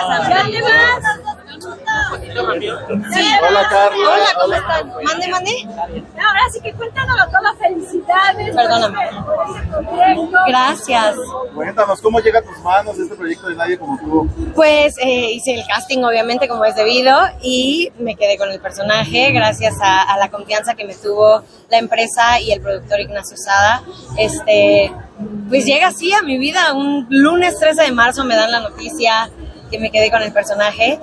¿Ya te vas? Hola, Carla. Hola, ¿cómo están? Mande. Ahora sí que cuéntanos todas, felicidades. Perdóname. Por ese proyecto. Gracias. Cuéntanos, ¿cómo llega a tus manos este proyecto de Nadie Como Tú? Pues hice el casting, obviamente, como es debido, y me quedé con el personaje gracias a la confianza que me tuvo la empresa y el productor Ignacio Sada. Pues llega así a mi vida. Un lunes 13 de marzo me dan la noticia que me quedé con el personaje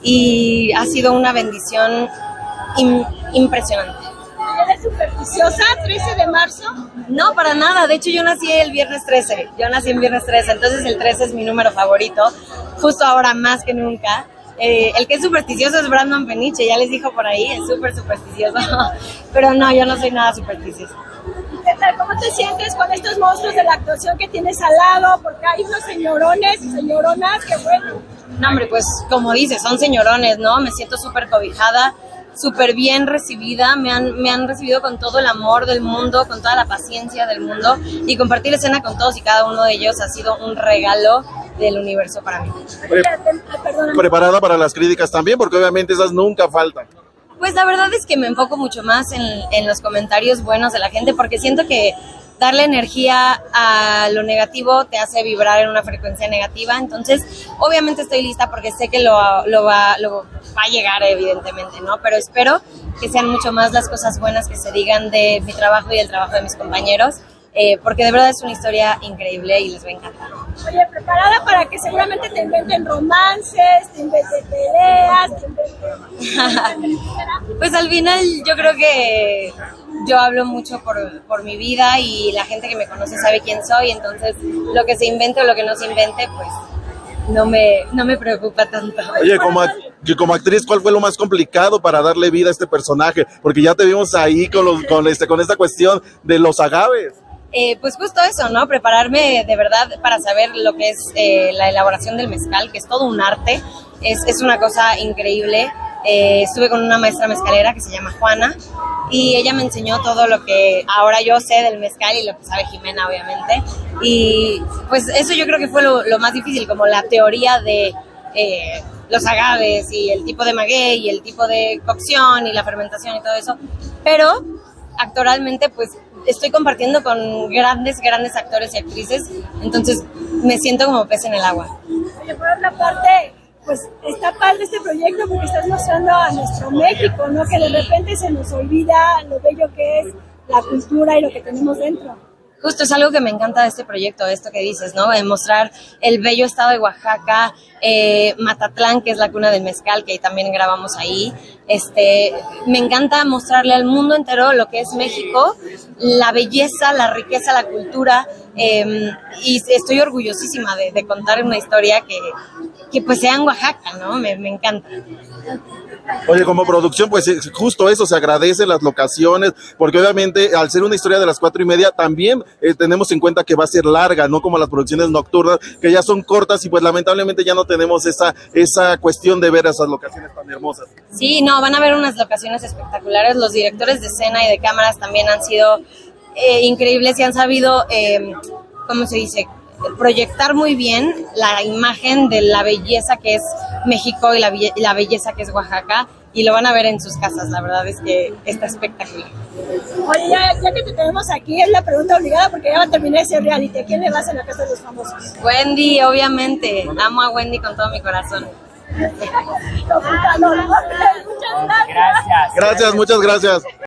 y ha sido una bendición impresionante. ¿Eres supersticiosa? ¿13 de marzo? No, para nada. De hecho, yo nací el viernes 13. Yo nací en viernes 13, entonces el 13 es mi número favorito. Justo ahora más que nunca. El que es supersticioso es Brandon Peniche, ya les dijo por ahí, es súper supersticioso. Pero no, yo no soy nada supersticiosa. ¿Qué tal? ¿Cómo te sientes con estos monstruos de la actuación que tienes al lado? Porque hay unos señorones y señoronas que bueno. No, hombre, pues como dices, son señorones, ¿no? Me siento súper cobijada, súper bien recibida, me han recibido con todo el amor del mundo, con toda la paciencia del mundo, y compartir escena con todos y cada uno de ellos ha sido un regalo del universo para mí. ¿Preparada para las críticas también? Porque obviamente esas nunca faltan. Pues la verdad es que me enfoco mucho más en los comentarios buenos de la gente, porque siento que darle energía a lo negativo te hace vibrar en una frecuencia negativa. Entonces, obviamente estoy lista porque sé que lo va a llegar, evidentemente, ¿no? Pero espero que sean mucho más las cosas buenas que se digan de mi trabajo y del trabajo de mis compañeros, porque de verdad es una historia increíble y les va a encantar. Oye, preparada para que seguramente te inventen romances, te inventen peleas, te inventen... Pues al final yo creo que yo hablo mucho por mi vida y la gente que me conoce sabe quién soy, entonces lo que se invente o lo que no se invente, pues no me preocupa tanto. Oye, como actriz, ¿cuál fue lo más complicado para darle vida a este personaje? Porque ya te vimos ahí con esta cuestión de los agaves. Pues justo eso, ¿no? Prepararme de verdad para saber lo que es la elaboración del mezcal, que es todo un arte, es una cosa increíble. Estuve con una maestra mezcalera que se llama Juana y ella me enseñó todo lo que ahora yo sé del mezcal y lo que sabe Jimena, obviamente. Y pues eso yo creo que fue lo más difícil, como la teoría de los agaves y el tipo de maguey y el tipo de cocción y la fermentación y todo eso. Pero actoralmente pues estoy compartiendo con grandes actores y actrices, entonces me siento como pez en el agua. Oye, por otra parte, pues está padre este proyecto porque estás mostrando a nuestro México, ¿no? Que de repente se nos olvida lo bello que es la cultura y lo que tenemos dentro. Justo es algo que me encanta de este proyecto, esto que dices, ¿no? De mostrar el bello estado de Oaxaca, Matatlán, que es la cuna del mezcal, que también grabamos ahí. Me encanta mostrarle al mundo entero lo que es México, la belleza, la riqueza, la cultura, y estoy orgullosísima de contar una historia que pues sea en Oaxaca, ¿no? Me encanta. Oye, como producción, pues justo eso, se agradecen las locaciones, porque obviamente al ser una historia de las 4:30, también tenemos en cuenta que va a ser larga, no como las producciones nocturnas, que ya son cortas y pues lamentablemente ya no tenemos esa cuestión de ver esas locaciones tan hermosas. Sí, no, van a haber unas locaciones espectaculares, los directores de escena y de cámaras también han sido increíbles y han sabido, ¿cómo se dice?, proyectar muy bien la imagen de la belleza que es México y la belleza que es Oaxaca, y lo van a ver en sus casas. La verdad es que está espectacular. Oye, ya que te tenemos aquí, es la pregunta obligada porque ya va a terminar ese reality. ¿A quién le vas en la casa de los famosos? Wendy, obviamente. Amo a Wendy con todo mi corazón. Muchas gracias. Gracias, muchas gracias.